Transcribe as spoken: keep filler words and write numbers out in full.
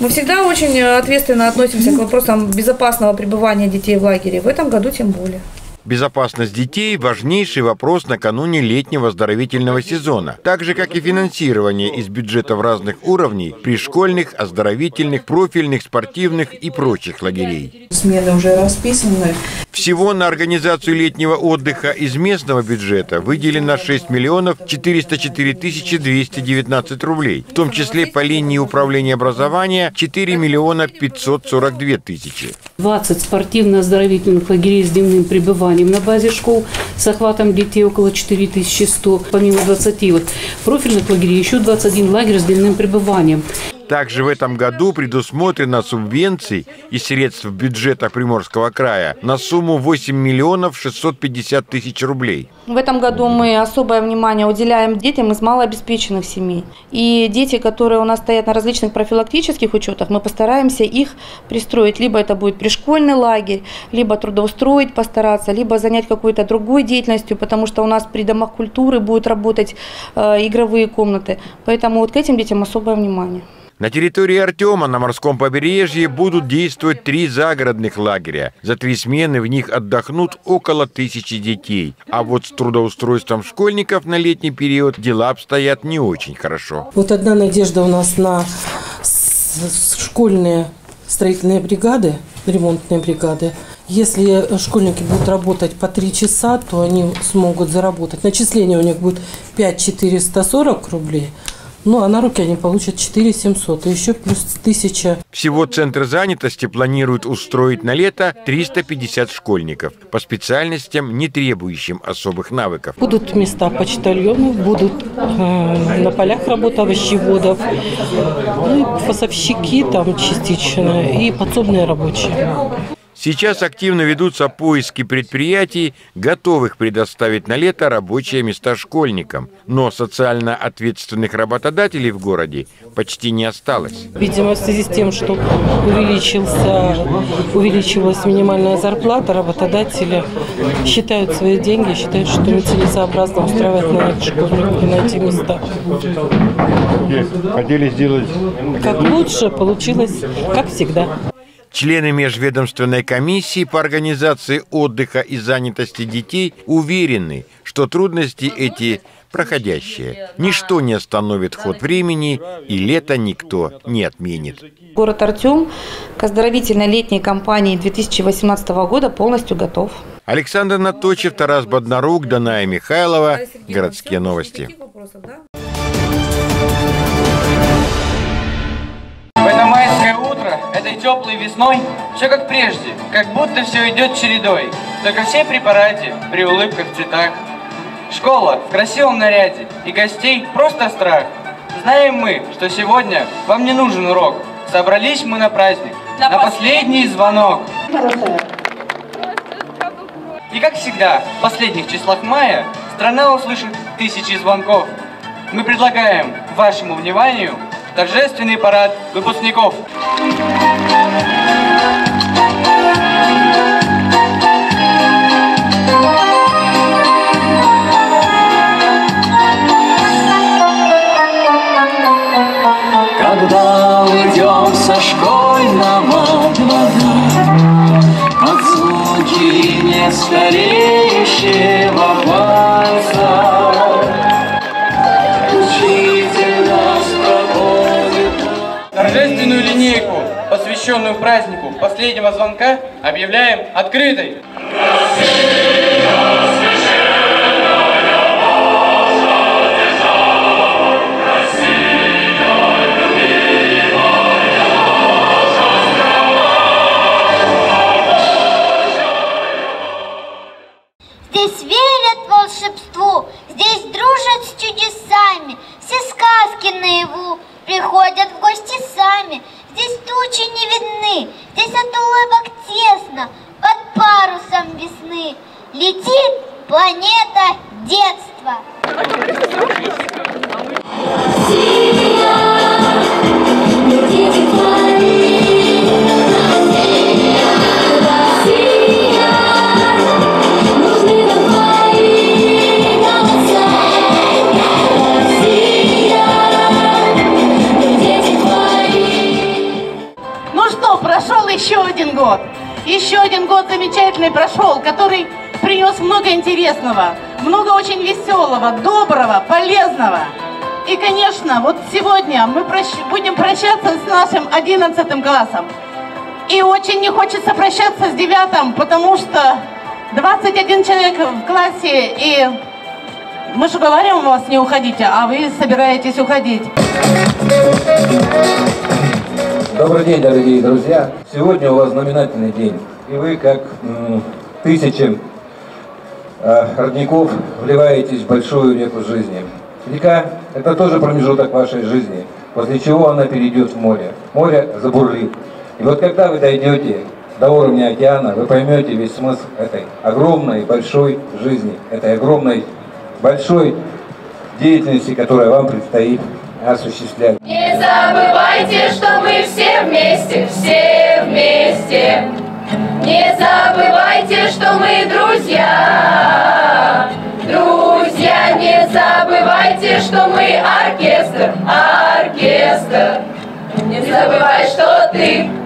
Мы всегда очень ответственно относимся к вопросам безопасного пребывания детей в лагере. В этом году тем более. Безопасность детей – важнейший вопрос накануне летнего оздоровительного сезона, так же, как и финансирование из бюджетов разных уровней при школьных, оздоровительных, профильных, спортивных и прочих лагерей. Смены уже расписаны. Всего на организацию летнего отдыха из местного бюджета выделено шесть миллионов четыреста четыре тысячи двести девятнадцать рублей, в том числе по линии управления образования четыре миллиона пятьсот сорок две тысячи. двадцать спортивно-оздоровительных лагерей с дневным пребыванием на базе школ с охватом детей около четыре тысячи сто, помимо двадцати вот, профильных лагерей еще двадцать один лагерь с дневным пребыванием. Также в этом году предусмотрено субвенций из средств бюджета Приморского края на сумму восемь миллионов шестьсот пятьдесят тысяч рублей. В этом году мы особое внимание уделяем детям из малообеспеченных семей. И дети, которые у нас стоят на различных профилактических учетах, мы постараемся их пристроить. Либо это будет пришкольный лагерь, либо трудоустроить постараться, либо занять какой-то другой деятельностью, потому что у нас при домах культуры будут работать э, игровые комнаты. Поэтому вот к этим детям особое внимание. На территории Артема на морском побережье будут действовать три загородных лагеря. За три смены в них отдохнут около тысячи детей. А вот с трудоустройством школьников на летний период дела обстоят не очень хорошо. Вот одна надежда у нас на школьные строительные бригады, ремонтные бригады. Если школьники будут работать по три часа, то они смогут заработать. Начисление у них будет пять тысяч четыреста сорок рублей. Ну, а на руки они получат четыре тысячи семьсот, и еще плюс тысяча. Всего Центр занятости планирует устроить на лето триста пятьдесят школьников по специальностям, не требующим особых навыков. Будут места почтальонов, будут э, на полях работа овощеводов, ну, фасовщики там частично и подсобные рабочие. Сейчас активно ведутся поиски предприятий, готовых предоставить на лето рабочие места школьникам. Но социально ответственных работодателей в городе почти не осталось. Видимо, в связи с тем, что увеличился, увеличилась минимальная зарплата, работодатели считают свои деньги, считают, что нецелесообразно устраивать на них школьников и найти места. Хотели сделать как лучше, получилось, как всегда. Члены межведомственной комиссии по организации отдыха и занятости детей уверены, что трудности эти проходящие. Ничто не остановит ход времени, и лето никто не отменит. Город Артем к оздоровительной летней кампании две тысячи восемнадцатого года полностью готов. Александр Наточев, Тарас Боднарук, Даная Михайлова. Городские новости. В это майское утро, этой теплой весной, все как прежде, как будто все идет чередой. Только все при параде, при улыбках в цветах. Школа в красивом наряде, и гостей просто страх. Знаем мы, что сегодня вам не нужен урок. Собрались мы на праздник, на, на последний звонок. И как всегда, в последних числах мая страна услышит тысячи звонков. Мы предлагаем вашему вниманию торжественный парад выпускников. Когда уйдем со школьного двора, под звуки нескореющего вальса, учитель нас проводит. Торжественную линейку, посвященную празднику последнего звонка, объявляем открытой. Здесь верят в волшебству, здесь дружат с чудесами, все сказки наяву приходят в гости сами. Здесь тучи не видны, здесь от улыбок тесно, под парусом весны летит планета детства. год. Еще один год замечательный прошел, который принес много интересного, много очень веселого, доброго, полезного. И, конечно, вот сегодня мы прощ... будем прощаться с нашим одиннадцатым классом. И очень не хочется прощаться с девятым, потому что двадцать один человек в классе, и мы же говорим вас не уходите, а вы собираетесь уходить. Добрый день, дорогие друзья. Сегодня у вас знаменательный день. И вы, как м, тысячи э, родников, вливаетесь в большую реку жизни. Река – это тоже промежуток вашей жизни, после чего она перейдет в море. Море забурлит. И вот когда вы дойдете до уровня океана, вы поймете весь смысл этой огромной, большой жизни, этой огромной, большой деятельности, которая вам предстоит осуществлять. Не забывайте, что мы все вместе, все вместе. Не забывайте, что мы друзья. Друзья, не забывайте, что мы оркестр, оркестр. Не забывай, что ты